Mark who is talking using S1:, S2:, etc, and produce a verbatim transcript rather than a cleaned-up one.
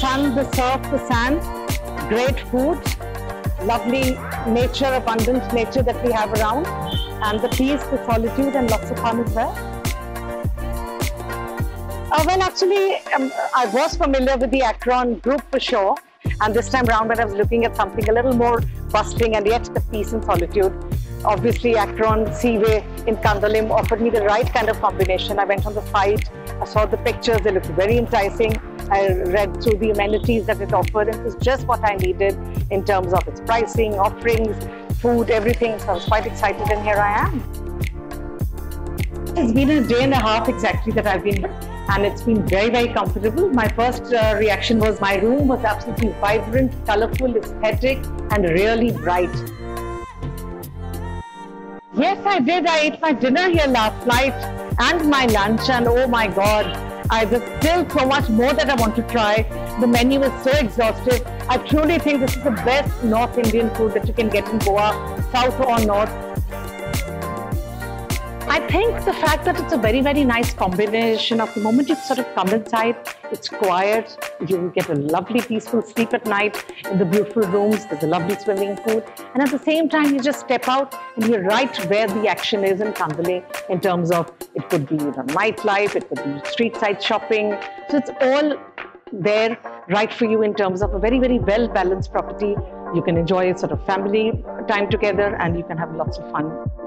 S1: sun, the surf, the sand, great food, lovely nature, abundant nature that we have around, and the peace, the solitude, and lots of fun as well. Uh, well, actually, um, I was familiar with the Acron group for sure, and this time around when I was looking at something a little more bustling and yet the peace and solitude, obviously Acron Seaway in Candolim offered me the right kind of combination. I went on the site, I saw the pictures, they looked very enticing. I read through the amenities that it offered, and it was just what I needed in terms of its pricing, offerings, food, everything. So I was quite excited, and here I am. It's been a day and a half exactly that I've been here, and it's been very, very comfortable. My first uh, reaction was my room was absolutely vibrant, colorful, aesthetic, and really bright. Yes, I did. I ate my dinner here last night and my lunch, and oh my God, I, there's still so much more that I want to try. The menu is so exhaustive. I truly think this is the best North Indian food that you can get in Goa, South or North. I think the fact that it's a very, very nice combination of the moment you sort of come inside, it's quiet, you get a lovely peaceful sleep at night in the beautiful rooms, there's a lovely swimming pool, and at the same time you just step out and you're right where the action is in Candolim in terms of it could be you know, nightlife, it could be street side shopping, so it's all there right for you in terms of a very, very well balanced property. You can enjoy sort of family time together and you can have lots of fun.